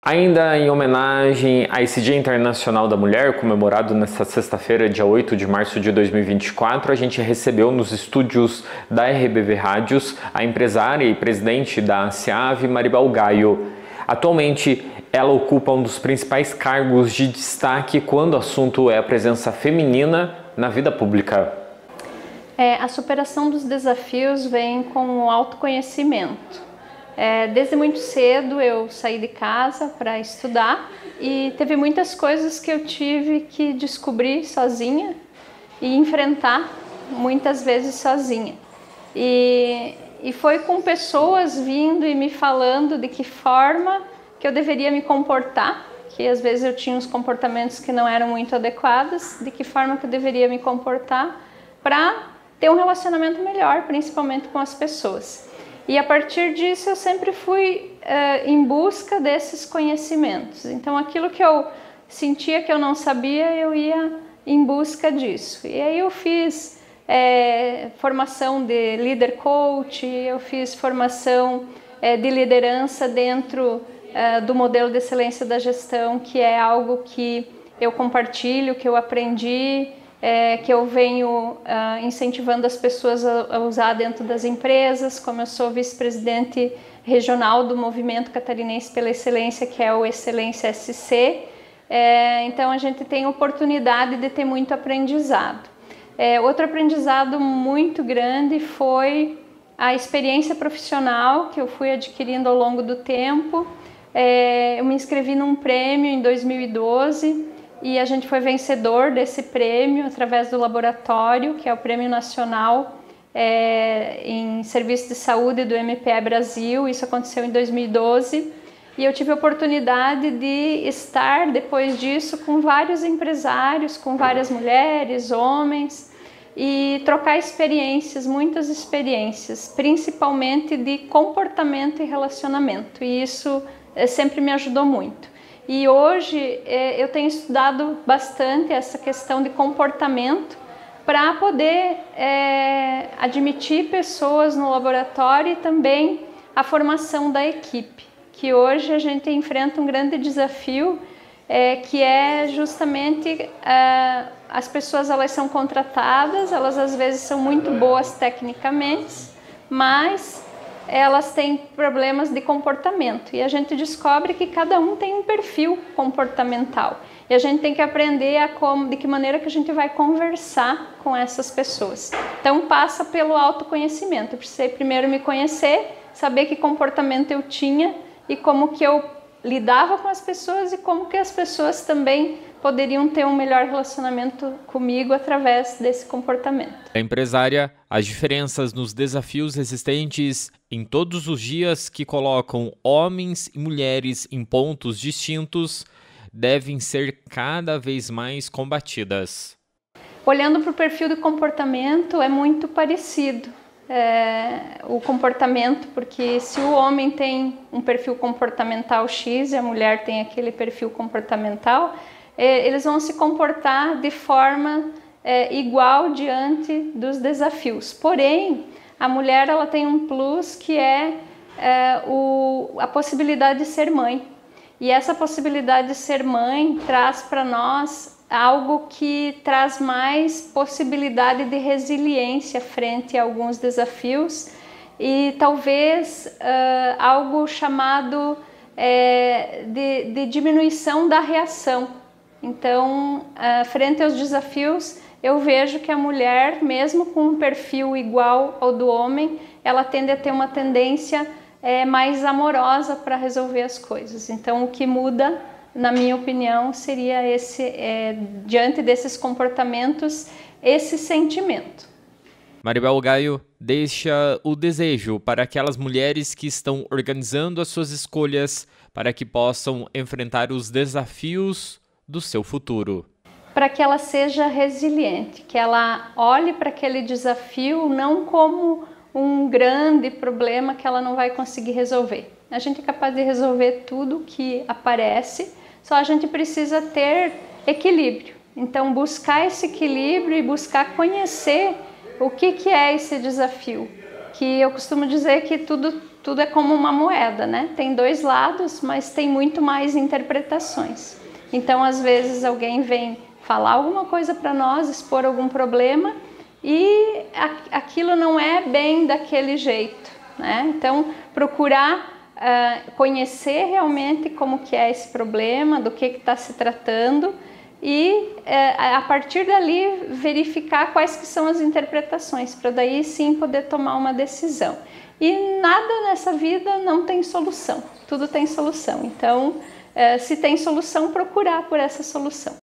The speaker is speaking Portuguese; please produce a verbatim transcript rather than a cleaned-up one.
Ainda em homenagem a esse Dia Internacional da Mulher, comemorado nesta sexta-feira, dia oito de março de dois mil e vinte e quatro, a gente recebeu nos estúdios da R B V Rádios a empresária e presidente da SEAV, Maribel Gaio. Atualmente, ela ocupa um dos principais cargos de destaque quando o assunto é a presença feminina na vida pública. É, a superação dos desafios vem com o autoconhecimento. É, desde muito cedo eu saí de casa para estudar e teve muitas coisas que eu tive que descobrir sozinha e enfrentar muitas vezes sozinha. E, e foi com pessoas vindo e me falando de que forma que eu deveria me comportar, que às vezes eu tinha uns comportamentos que não eram muito adequados, de que forma que eu deveria me comportar para ter um relacionamento melhor, principalmente com as pessoas. E a partir disso eu sempre fui uh, em busca desses conhecimentos. Então aquilo que eu sentia que eu não sabia, eu ia em busca disso. E aí eu fiz é, formação de líder coach, eu fiz formação é, de liderança dentro é, do modelo de excelência da gestão, que é algo que eu compartilho, que eu aprendi, É, que eu venho uh, incentivando as pessoas a, a usar dentro das empresas, como eu sou vice-presidente regional do Movimento Catarinense pela Excelência, que é o Excelência S C, é, então a gente tem oportunidade de ter muito aprendizado. É, outro aprendizado muito grande foi a experiência profissional que eu fui adquirindo ao longo do tempo. É, eu me inscrevi num prêmio em dois mil e doze, e a gente foi vencedor desse prêmio através do laboratório, que é o Prêmio Nacional é, em Serviço de Saúde do M P E Brasil. Isso aconteceu em dois mil e doze e eu tive a oportunidade de estar depois disso com vários empresários, com várias mulheres, homens, e trocar experiências, muitas experiências, principalmente de comportamento e relacionamento, e isso é, sempre me ajudou muito. E hoje é, eu tenho estudado bastante essa questão de comportamento para poder é, admitir pessoas no laboratório e também a formação da equipe, que hoje a gente enfrenta um grande desafio, é, que é justamente é, as pessoas elas são contratadas, elas às vezes são muito boas tecnicamente, mas elas têm problemas de comportamento e a gente descobre que cada um tem um perfil comportamental e a gente tem que aprender a como, de que maneira que a gente vai conversar com essas pessoas. Então passa pelo autoconhecimento. Eu precisei primeiro me conhecer, saber que comportamento eu tinha e como que eu lidava com as pessoas e como que as pessoas também poderiam ter um melhor relacionamento comigo através desse comportamento. A empresária, as diferenças nos desafios existentes em todos os dias que colocam homens e mulheres em pontos distintos devem ser cada vez mais combatidas. Olhando para o perfil de comportamento, é muito parecido é, o comportamento, porque se o homem tem um perfil comportamental X e a mulher tem aquele perfil comportamental, eles vão se comportar de forma é, igual diante dos desafios. Porém, a mulher ela tem um plus que é, é o, a possibilidade de ser mãe. E essa possibilidade de ser mãe traz para nós algo que traz mais possibilidade de resiliência frente a alguns desafios e talvez uh, algo chamado é, de, de diminuição da reação. Então, uh, frente aos desafios, eu vejo que a mulher, mesmo com um perfil igual ao do homem, ela tende a ter uma tendência é, mais amorosa para resolver as coisas. Então, o que muda, na minha opinião, seria esse, é, diante desses comportamentos, esse sentimento. Maribel Gaio deixa o desejo para aquelas mulheres que estão organizando as suas escolhas para que possam enfrentar os desafios do seu futuro. Para que ela seja resiliente, que ela olhe para aquele desafio não como um grande problema que ela não vai conseguir resolver. A gente é capaz de resolver tudo que aparece, só a gente precisa ter equilíbrio. Então buscar esse equilíbrio e buscar conhecer o que, que é esse desafio. Que eu costumo dizer que tudo tudo é como uma moeda, né? Tem dois lados, mas tem muito mais interpretações. Então, às vezes, alguém vem falar alguma coisa para nós, expor algum problema, e aquilo não é bem daquele jeito, né? Então, procurar uh, conhecer realmente como que é esse problema, do que está se tratando, e uh, a partir dali verificar quais que são as interpretações, para daí sim poder tomar uma decisão. E nada nessa vida não tem solução, tudo tem solução. Então, uh, se tem solução, procurar por essa solução.